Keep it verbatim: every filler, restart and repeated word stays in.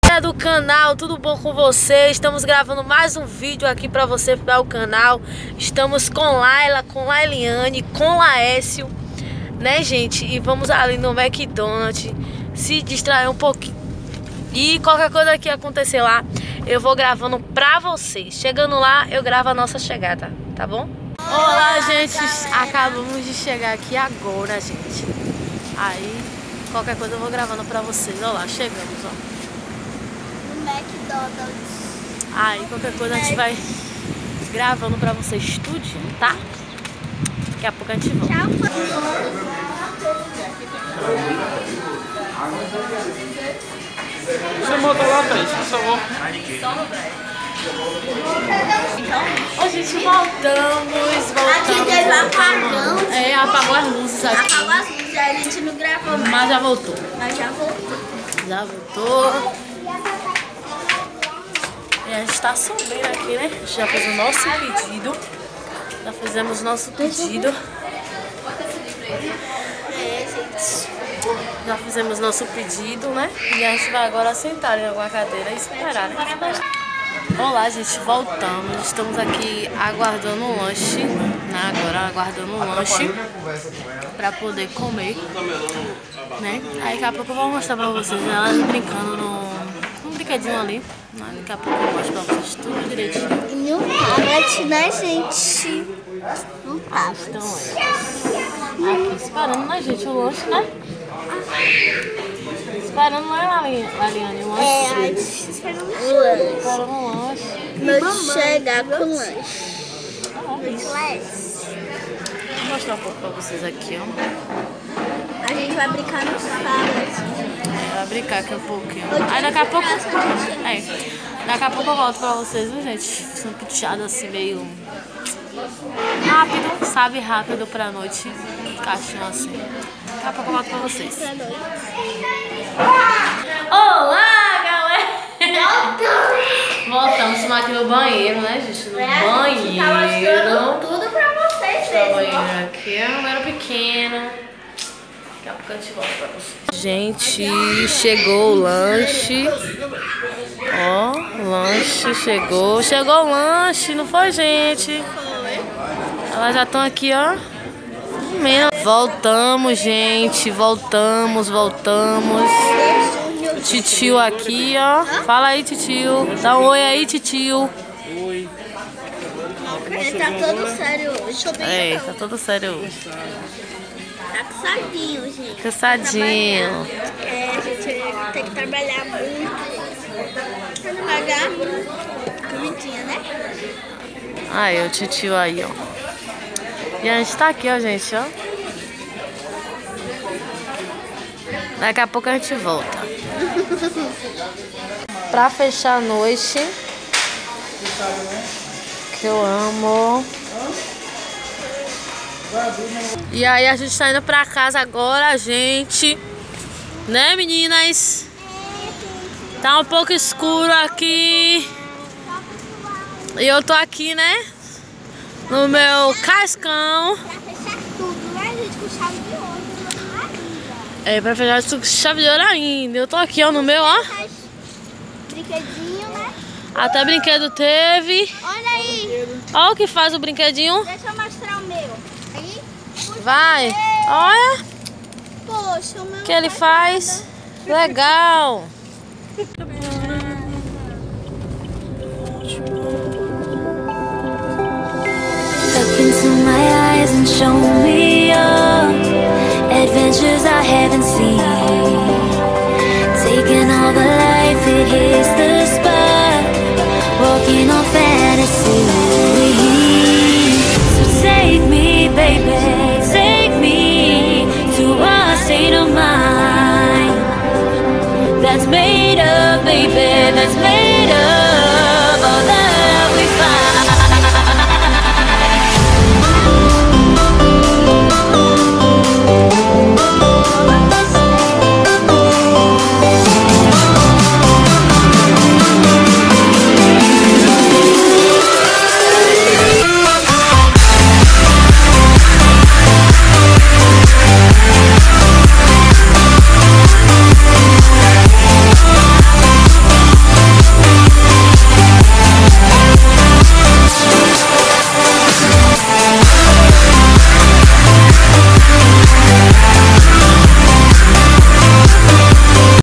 É do canal, tudo bom com você? Estamos gravando mais um vídeo aqui pra você para o canal. Estamos com Laila, com Lailiane, com Laécio, né, gente? E vamos ali no McDonald's se distrair um pouquinho. E qualquer coisa que acontecer lá, eu vou gravando pra vocês. Chegando lá, eu gravo a nossa chegada, tá bom? Olá, gente, acabamos de chegar aqui agora, gente. Aí, qualquer coisa eu vou gravando pra vocês. Olha lá, chegamos, ó. No McDonald's. Aí, qualquer coisa a gente vai gravando pra vocês tudinho, tá? Daqui a pouco a gente volta. Tchau. Chamou da lá, Thaís, por favor. Só no break. Ô, gente, voltamos, voltamos. Aqui teve apagão. É, apagou as luzes aqui. Apagou as luzes, a gente não gravou mais. Mas já voltou. Mas já voltou. Já voltou. E a gente tá subindo aqui, né? A gente já fez o nosso pedido. Já fizemos o nosso pedido. É, gente. Já fizemos nosso pedido, né? E a gente vai agora sentar em alguma cadeira e esperar, né? Olá, gente, voltamos. Estamos aqui aguardando o lanche, né? Agora aguardando o lanche pra poder comer, né? Aí daqui a pouco eu vou mostrar pra vocês elas brincando no, no brinquedinho ali, né? Daqui a pouco eu mostro pra vocês tudo direitinho. E um tablet, né, gente? Um tablet. Então, é. Aqui esperando, né, gente, o lanche, né? Esperando, né, Laliane, o lanche? É, a gente esperando o lanche. Esperando o lanche. Vamos chegar com o lanche. Vou mostrar um pouco pra vocês aqui, ó. A gente vai brincar nos tablets. Vai brincar aqui um pouquinho. Aí daqui a pouco. É, daqui a pouco eu volto pra vocês, viu, gente? São puxados assim meio rápido, sabe? Rápido pra noite. Caixinho assim. Daqui a pouco eu volto pra vocês. Olá, galera! Voltamos aqui no banheiro, né, gente? No banheiro. Tá mostrando tudo pra vocês. O banheiro aqui é um banheiro pequeno. Daqui a pouco a gente volta pra vocês. Gente, chegou o lanche. Ó, o lanche chegou. Chegou o lanche, não foi, gente? Elas já estão aqui, ó. Voltamos, gente. Voltamos, voltamos. O titio aqui, ó. Fala aí, titio. Dá um oi aí, titio. Oi. Ele tá todo sério hoje. É, tá todo sério hoje. Tá cansadinho, gente. Cansadinho. É, a gente tem que trabalhar muito. Pra não pagar bonitinha, né? Aí, o titio aí, ó. E a gente tá aqui, ó, gente, ó. Daqui a pouco a gente volta. Pra fechar a noite. Que eu amo. E aí a gente tá indo pra casa agora, gente. Né, meninas? Tá um pouco escuro aqui. E eu tô aqui, né? No meu cascão. Pra fechar tudo, né, gente? Com chave de ouro. É, pra fechar tudo com chave de ouro ainda. Eu tô aqui, ó, no meu, ó. Brinquedinho, né? Até brinquedo teve. Olha aí. Olha o que faz o brinquedinho. Deixa eu mostrar o meu. Aí. Puxa, Vai. meu. Olha Poxa, o meu. o que ele faz. Legal. Look into my eyes and show me your adventures I haven't seen. Taking all the life, it hits the spot. Walking on fantasy. So take me, baby, take me to a state of mind that's made up, baby, that's made